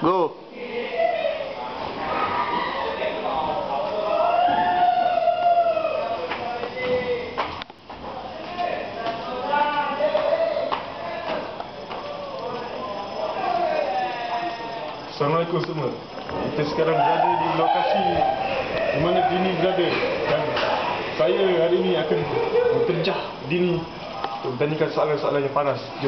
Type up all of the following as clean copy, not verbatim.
Go. Assalamualaikum semua. Kita sekarang berada di lokasi di mana Dini berada, dan saya hari ini akan menterjah Dini untuk bertanyakan soalan-soalan yang panas. Jom.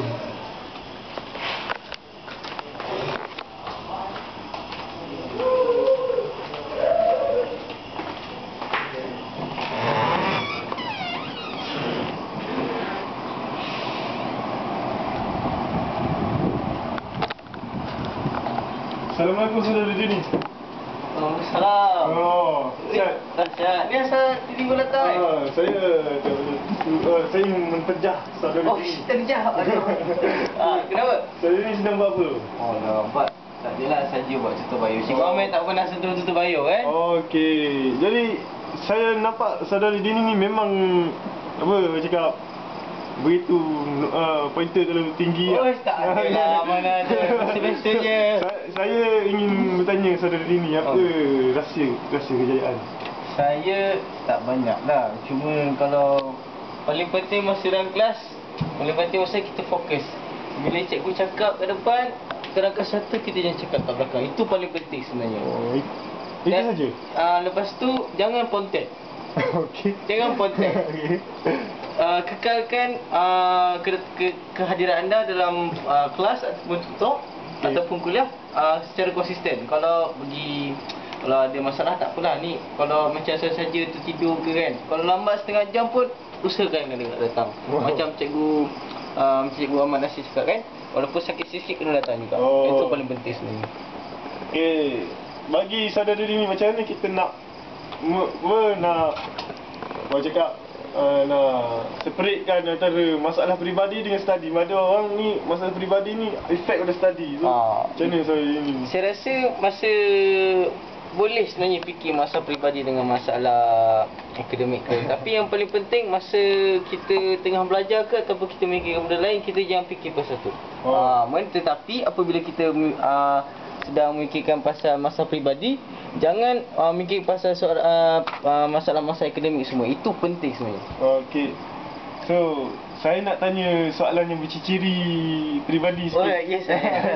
Assalamualaikum saudara Dini. Salam. Oh, sihat. Sihat. Ni asal Dini pun datang. Saya ingin menterjah saudara Oh, Dini. terjah. Kenapa? Saudara Dini sedang buat apa? Oh, nampak. Tak adalah saja buat tutup bayu. Cik Ahmed tak pernah sentuh tutup bayu kan? Okey. Jadi saya nampak saudara Dini ni memang apa cakap begitu pointer terlalu tinggi. Oh, tak adalah. Mana ada. Biasa-biasa je. Saya ingin bertanya saudara Dini, apa rahsia kejayaan? Saya tak banyak lah. Cuma kalau paling penting masa dalam kelas, paling penting masa kita fokus. Bila cikgu cakap ke depan, terangkan satu, kita jangan cakap kat belakang. Itu paling penting sebenarnya. Oh, itu saja? Lepas tu, jangan pontek. Okey. Jangan pontek. Okey. Kekalkan kehadiran anda dalam kelas ataupun tutor ataupun kuliah secara konsisten. Kalau ada masalah tak apalah ni. Kalau macam saya saja tertidur ke kan, kalau lambat setengah jam pun usahakan kena datang. Wow. Macam cikgu Ahmad Nasir cakap kan, walaupun sakit sikit kena datang juga. Oh. Itu paling penting sebenarnya. Okey. Bagi saudara Dini, macam mana kita nak nak separatkan antara masalah peribadi dengan study. Ada orang ni masalah peribadi ni efek pada study. So, macam mana saudara Dini? Saya rasa masa boleh sebenarnya fikir masa peribadi dengan masalah akademik ke. Tapi yang paling penting masa kita tengah belajar ke ataupun kita mikirkan benda lain, kita jangan fikir pasal tu. Tetapi apabila kita sedang memikirkan pasal masa peribadi, jangan mikir pasal soal masalah-masalah akademik semua. Itu penting sebenarnya. Okey. So, saya nak tanya soalan yang berciri peribadi sikit. Oh, yes.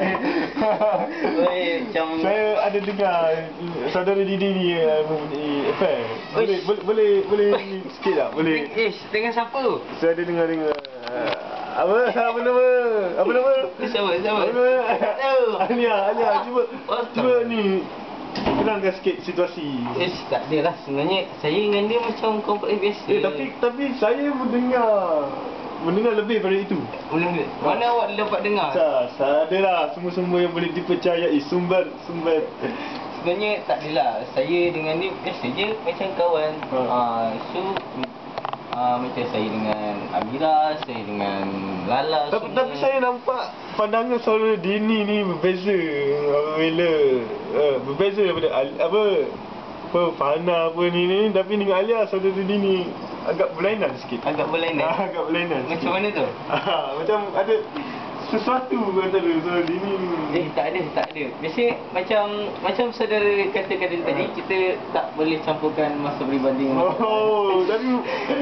Macam Saya ada dengar saudara Dini ni mempunyai affair. Boleh sikit tak? Boleh. dengan siapa? Saya ada dengar apa nama? Siapa? Apa nama? Tahu. Alia, cuba ni terangkan sikit situasi. Tak adalah. Sebenarnya saya dengan dia macam kompleks biasa. Tapi saya mendengar lebih daripada itu. Mana awak dapat dengar? Saya adalah semua yang boleh dipercayai sumber. Sebenarnya tak adalah. Saya dengan dia biasa je macam kawan. So macam saya dengan Amira, saya dengan Lala. Tapi saya nampak pandangan saudara Dini ni berbeza berbeza daripada Fana apa ni, tapi dengan Alia saudara Dini agak berlainan sikit. Agak berlainan. Macam mana tu? Macam ada sesuatu antara saudara Dini ni. Tak ada. Biasanya macam saudara kata-kata tadi, kita tak boleh campurkan masa peribadi dengan tapi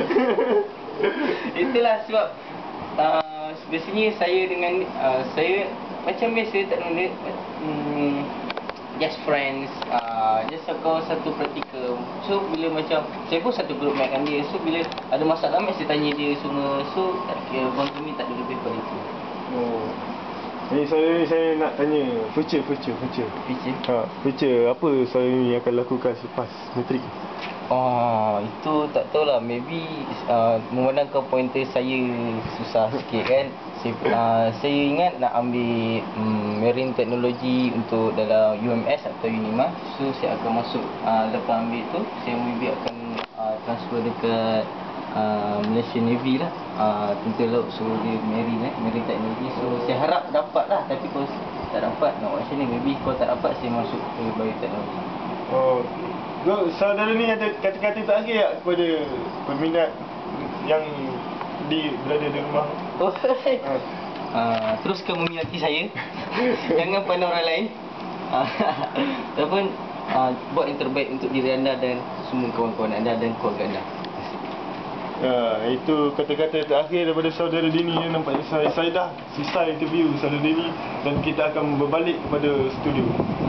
itulah sebab biasanya saya dengan saya macam biasa, tak ada just friends, just satu praktikal. So bila macam saya pun satu group mate dengan dia, so bila ada masalah mesti tanya dia semua. So tak kira bond kami tak ada lebih pada itu. Jadi saya nak tanya future. Future apa saya ni akan lakukan selepas matrik? Itu tak tahulah. Maybe memandangkan pointer saya susah sikit kan. Saya ingat nak ambil marine technology untuk dalam UMS atau UNIMA. So saya akan masuk lepas ambil tu, saya maybe akan transfer dekat Malaysia Navy lah, tentera laut. So dia marine technology. So saya harap dapat lah. Tapi kalau tak dapat, nak buat macam ni. Maybe kalau tak dapat, saya masuk ke bioteknologi. Saudara ni ada kata-kata tak lagi tak kepada peminat yang berada di rumah? Teruskan meminati saya. Jangan pandang orang lain. Ataupun buat yang terbaik untuk diri anda dan semua kawan-kawan anda dan keluarga anda. Itu kata-kata terakhir daripada saudara Dini. Nampaknya saya dah selesai interview saudara Dini dan kita akan berbalik kepada studio.